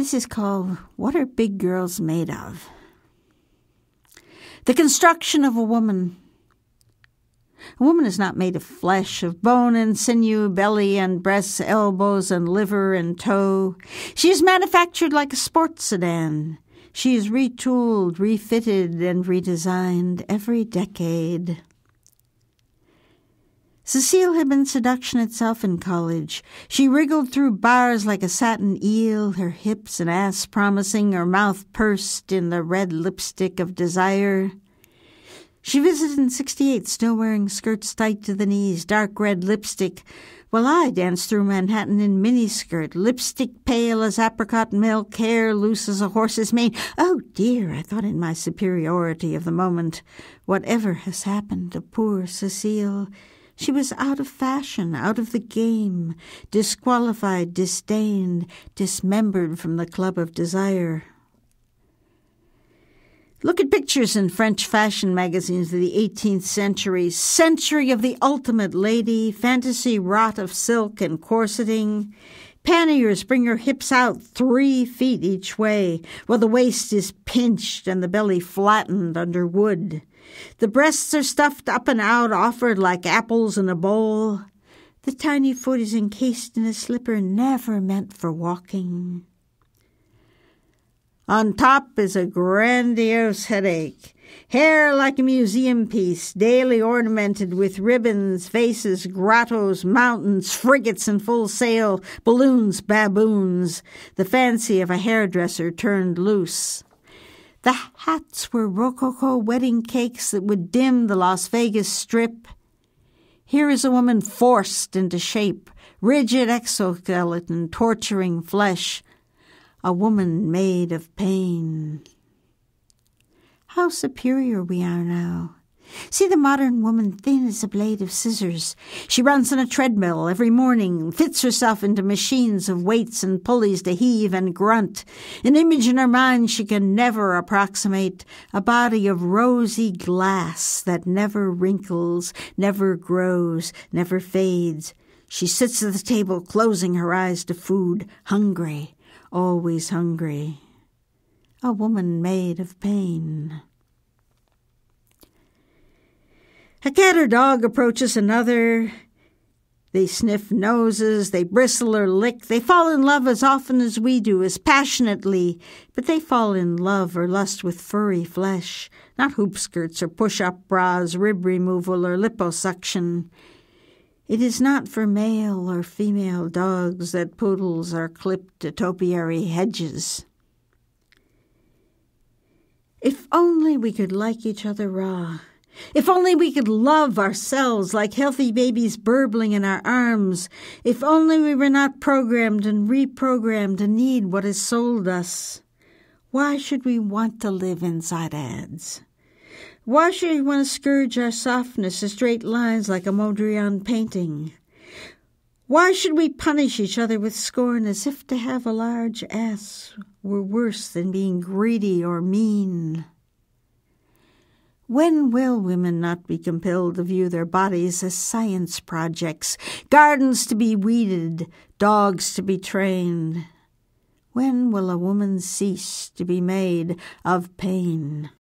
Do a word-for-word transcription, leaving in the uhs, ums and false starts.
This is called What Are Big Girls Made Of? The construction of a woman. A woman is not made of flesh, of bone and sinew, belly and breasts, elbows and liver and toe. She is manufactured like a sports sedan. She is retooled, refitted, and redesigned every decade. Cecile had been seduction itself in college. She wriggled through bars like a satin eel, her hips and ass promising, her mouth pursed in the red lipstick of desire. She visited in sixty-eight, still wearing skirts tight to the knees, dark red lipstick, while I danced through Manhattan in miniskirt, lipstick pale as apricot milk, hair loose as a horse's mane. Oh, dear, I thought in my superiority of the moment. Whatever has happened to poor Cecile? She was out of fashion, out of the game, disqualified, disdained, dismembered from the club of desire. Look at pictures in French fashion magazines of the eighteenth century, century of the ultimate lady, fantasy rot of silk and corseting. Panniers bring her hips out three feet each way, while the waist is pinched and the belly flattened under wood. The breasts are stuffed up and out, offered like apples in a bowl. The tiny foot is encased in a slipper never meant for walking. On top is a grandiose headache. Hair like a museum piece, daily ornamented with ribbons, vases, grottos, mountains, frigates in full sail, balloons, baboons, the fancy of a hairdresser turned loose. The hats were rococo wedding cakes that would dim the Las Vegas Strip. Here is a woman forced into shape, rigid exoskeleton, torturing flesh, a woman made of pain. How superior we are now. See the modern woman thin as a blade of scissors. She runs on a treadmill every morning, fits herself into machines of weights and pulleys to heave and grunt. An image in her mind she can never approximate, a body of rosy glass that never wrinkles, never grows, never fades. She sits at the table, closing her eyes to food, hungry, always hungry. A woman made of pain. A cat or dog approaches another. They sniff noses, they bristle or lick. They fall in love as often as we do, as passionately. But they fall in love or lust with furry flesh, not hoop skirts or push-up bras, rib removal or liposuction. It is not for male or female dogs that poodles are clipped to topiary hedges. If only we could like each other raw. If only we could love ourselves like healthy babies burbling in our arms. If only we were not programmed and reprogrammed to need what is sold us. Why should we want to live inside ads? Why should we want to scourge our softness to straight lines like a Mondrian painting? Why should we punish each other with scorn as if to have a large ass were worse than being greedy or mean? When will women not be compelled to view their bodies as science projects, gardens to be weeded, dogs to be trained? When will a woman cease to be made of pain?